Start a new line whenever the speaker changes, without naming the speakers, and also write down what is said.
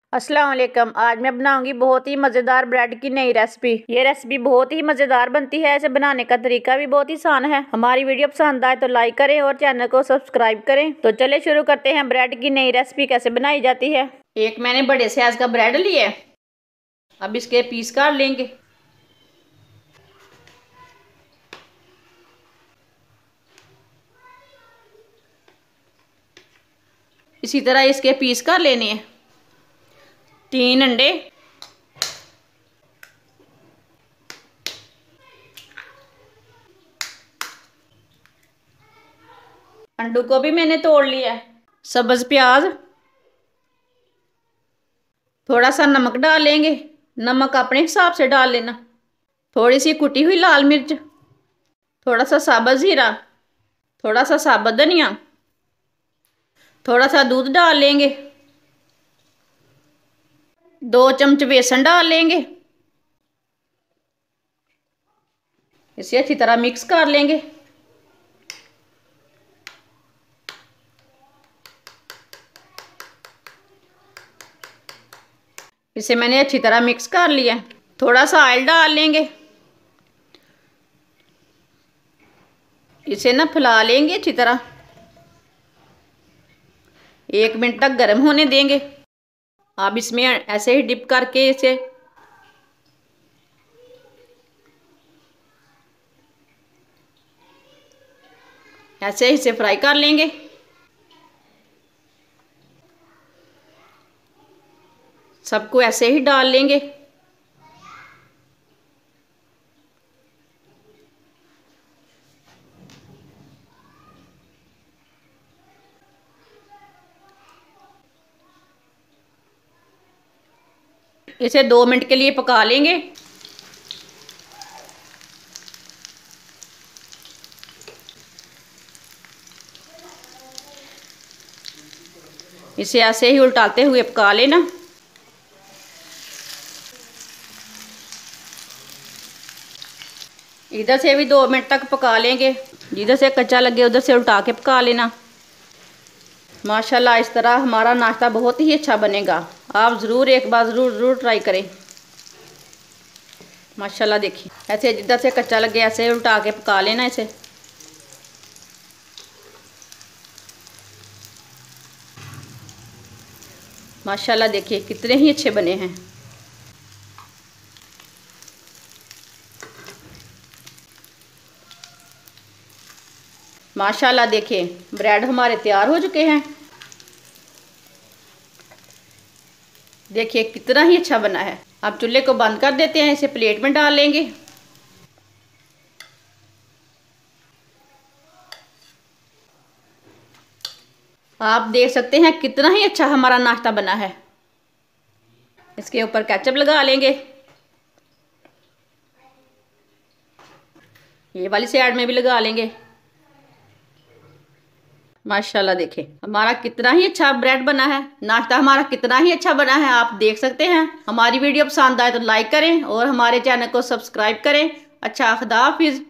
अस्सलाम वालेकुम। आज मैं बनाऊंगी बहुत ही मज़ेदार ब्रेड की नई रेसिपी। ये रेसिपी बहुत ही मज़ेदार बनती है। इसे बनाने का तरीका भी बहुत ही आसान है। हमारी वीडियो पसंद आए तो लाइक करें और चैनल को सब्सक्राइब करें। तो चले शुरू करते हैं ब्रेड की नई रेसिपी कैसे बनाई जाती है। एक मैंने बड़े साइज का ब्रेड लिया है। अब इसके पीस काट लेंगे। इसी तरह इसके पीस काट लेने हैं। 3 अंडे, अंडू को भी मैंने तोड़ लिया है। सब्ज प्याज, थोड़ा सा नमक डाल लेंगे। नमक अपने हिसाब से डाल लेना। थोड़ी सी कुटी हुई लाल मिर्च, थोड़ा सा साबुत जीरा, थोड़ा सा साबुत धनिया, थोड़ा सा दूध डाल लेंगे। 2 चम्मच बेसन डाल लेंगे। इसे अच्छी तरह मिक्स कर लेंगे। इसे मैंने अच्छी तरह मिक्स कर लिया। थोड़ा सा ऑयल डाल लेंगे। इसे ना फैला लेंगे अच्छी तरह। 1 मिनट तक गर्म होने देंगे। अब इसमें ऐसे ही डिप करके इसे ऐसे ही इसे फ्राई कर लेंगे। सबको ऐसे ही डाल लेंगे। इसे 2 मिनट के लिए पका लेंगे। इसे ऐसे ही उल्टाते हुए पका लेना। इधर से भी 2 मिनट तक पका लेंगे। जिधर से कच्चा लगे उधर से उल्टा के पका लेना। माशाल्लाह इस तरह हमारा नाश्ता बहुत ही अच्छा बनेगा। आप ज़रूर एक बार ज़रूर ट्राई करें। माशाल्लाह देखिए ऐसे जिधर से कच्चा लगे ऐसे उल्टा के पका लेना इसे। माशाल्लाह देखिए कितने ही अच्छे बने हैं। माशाल्लाह देखिए ब्रेड हमारे तैयार हो चुके हैं। देखिए कितना ही अच्छा बना है। अब चूल्हे को बंद कर देते हैं। इसे प्लेट में डाल लेंगे। आप देख सकते हैं कितना ही अच्छा हमारा नाश्ता बना है। इसके ऊपर केचप लगा लेंगे। ये वाली साइड में भी लगा लेंगे। माशाल्लाह देखिए हमारा कितना ही अच्छा ब्रेड बना है। नाश्ता हमारा कितना ही अच्छा बना है आप देख सकते हैं। हमारी वीडियो पसंद आए तो लाइक करें और हमारे चैनल को सब्सक्राइब करें। अच्छा खुदा हाफिज।